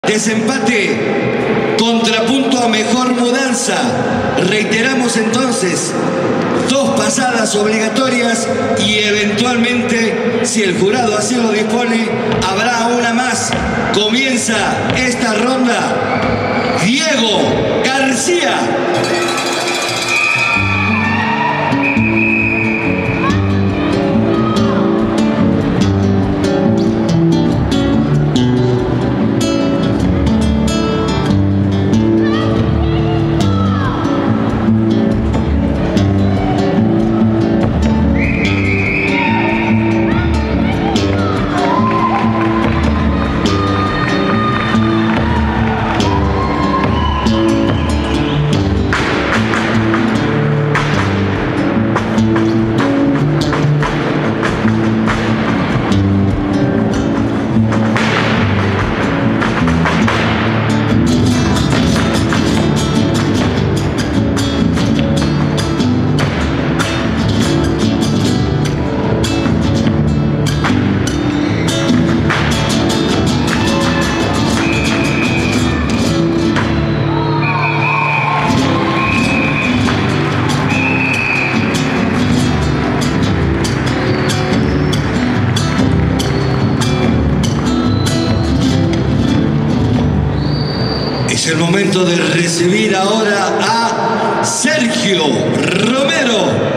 Desempate, contrapunto a mejor mudanza. Reiteramos entonces, 2 pasadas obligatorias y eventualmente, si el jurado así lo dispone, habrá una más. Comienza esta ronda. Diego García. Es el momento de recibir ahora a Sergio Romero.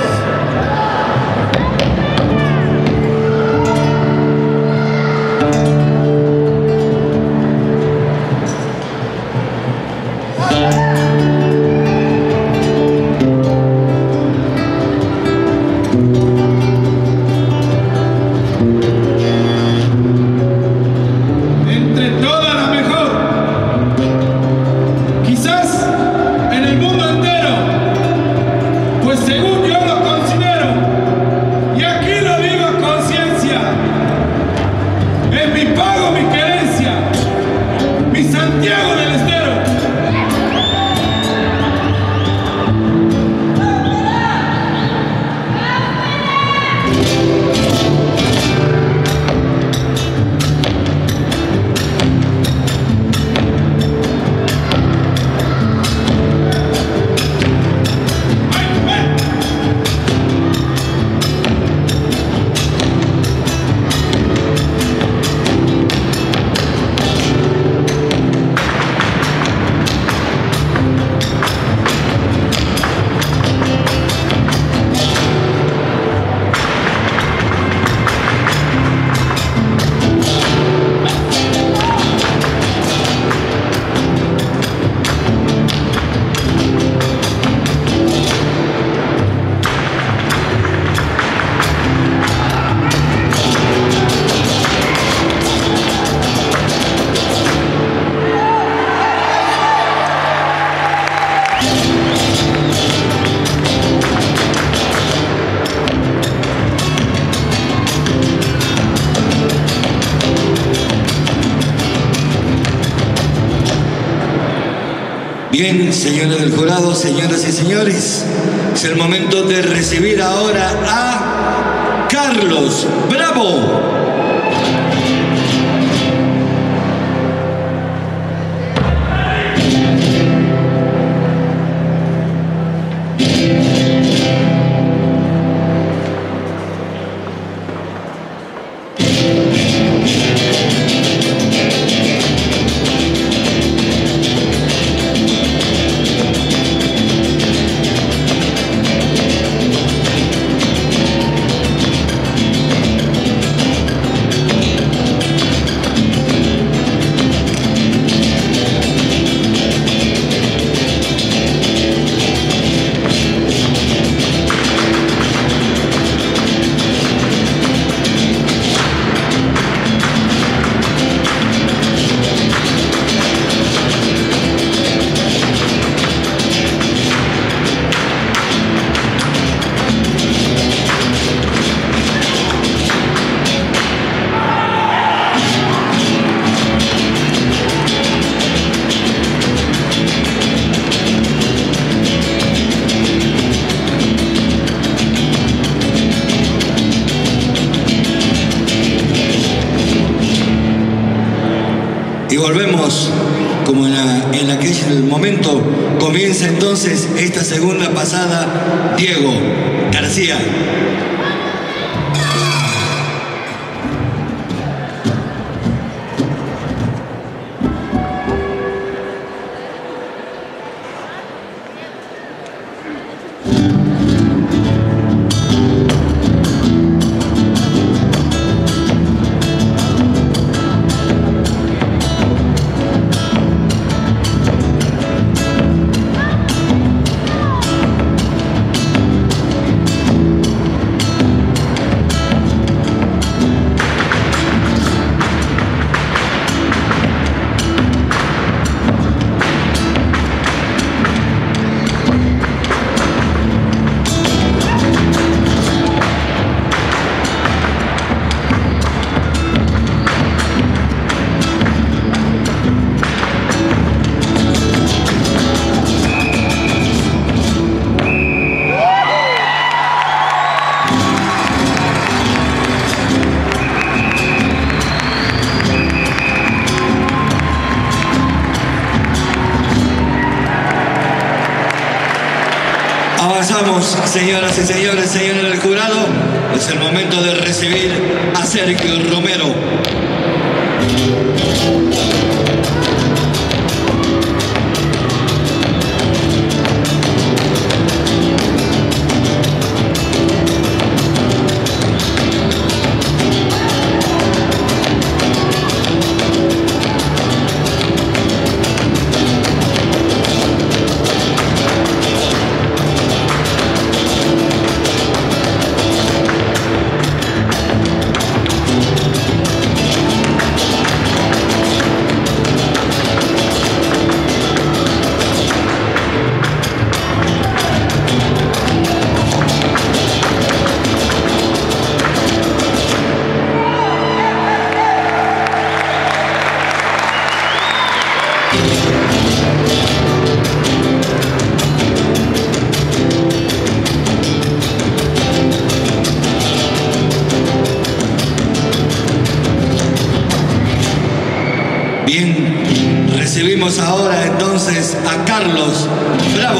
Bien, señores del jurado, señoras y señores, es el momento de recibir ahora a Carlos Bravo. recordamos, como en aquel momento, comienza entonces esta segunda pasada, Diego García. Avanzamos, señoras y señores, señores del jurado. Es el momento de recibir a Sergio Romero. Bien, recibimos ahora entonces a Carlos Bravo.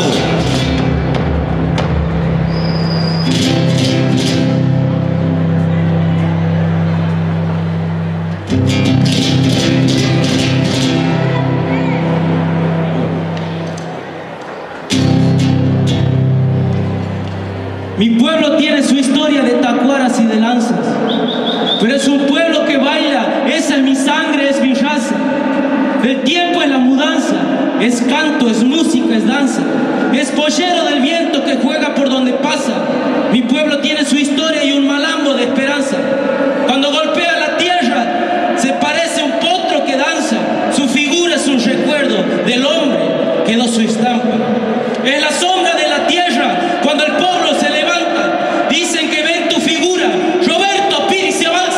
Mi pueblo tiene su historia de tacuaras y de lanzas, pero es un pueblo que baila, esa es mi sangre, es mi raza. El tiempo es la mudanza, es canto, es música, es danza, es pollero del viento que juega por donde pasa. Mi pueblo tiene su historia y un malambo de esperanza. Cuando golpea la tierra, se parece a un potro que danza. Su figura es un recuerdo del hombre, quedó su estampa. Es la sombra de la tierra, cuando el pueblo se levanta, dicen que ven tu figura, Roberto Pires se avanza.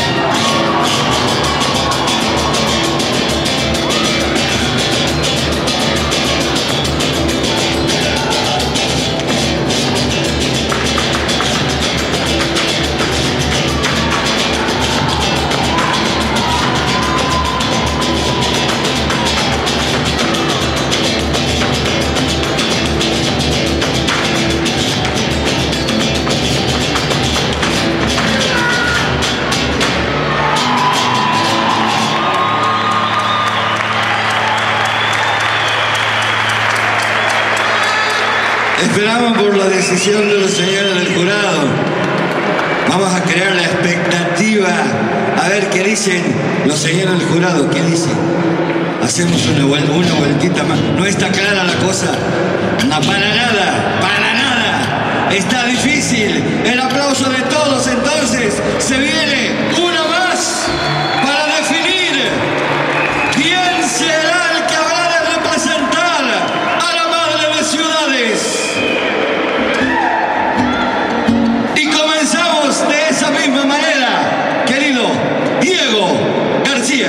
Esperamos por la decisión de los señores del jurado. Vamos a crear la expectativa. A ver qué dicen los señores del jurado. ¿Qué dicen? Hacemos una vueltita más. No está clara la cosa. No, para nada, para nada. Está difícil. El aplauso de todos. Entonces se viene una más para definir quién será el que habrá de representar a la madre de ciudades. Y comenzamos de esa misma manera, querido Diego García.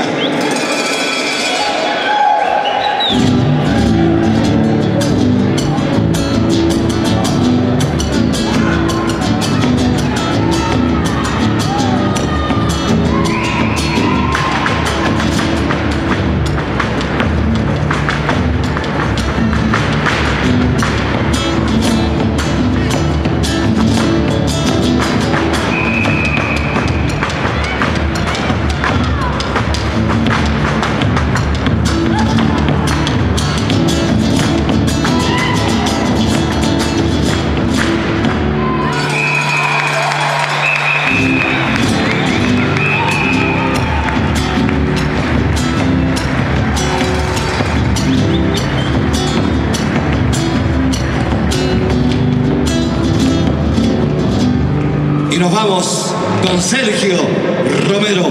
vamos con Sergio Romero.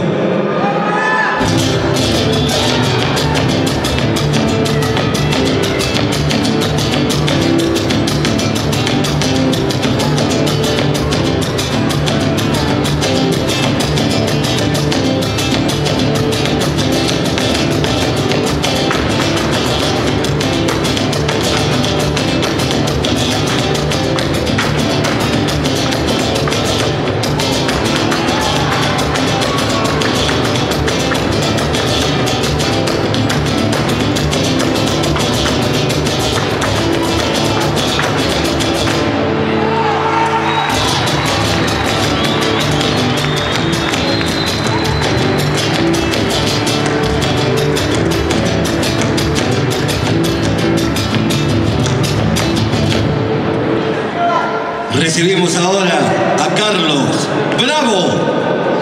Recibimos ahora a Carlos Bravo.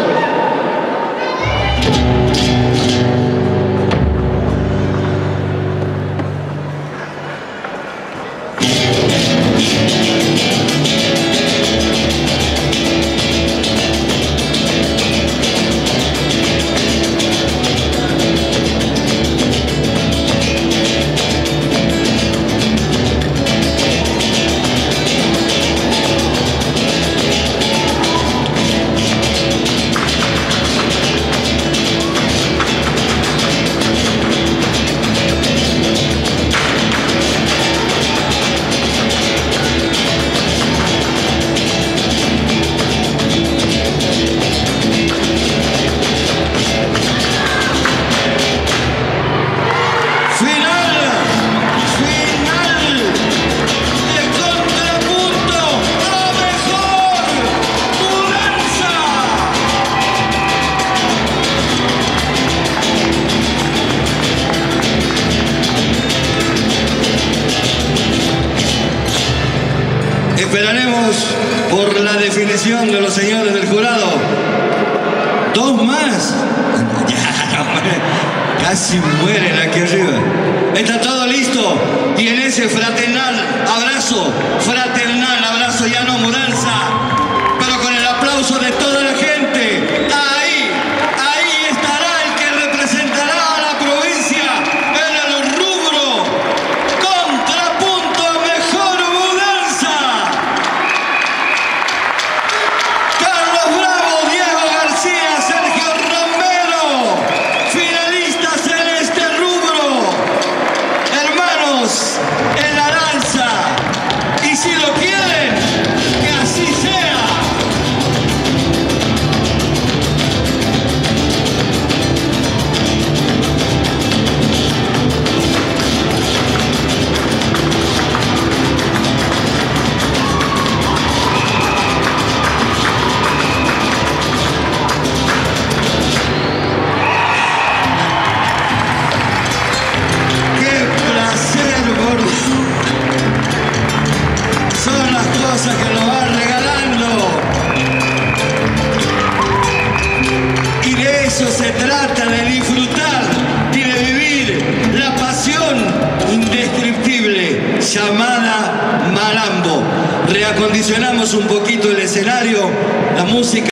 Esperaremos por la definición de los señores del jurado. Dos más. Ya, no, casi mueren aquí arriba. Está todo listo. Y en ese fraternal abrazo, ya no mudanza, pero con el aplauso de toda la gente. Ahí estará el que representará a la provincia en el rubro Contrapunto Mejor Mudanza. Carlos Bravo, Diego García, Sergio Romero, finalistas en este rubro. Hermanos en la danza. Y si lo quieren, que así sea. ¡Qué placer, gordo! Son las cosas que nos van regalando. Y de eso se trata, de disfrutar y de vivir la pasión indescriptible llamada malambo. Reacondicionamos un poquito el escenario, la música.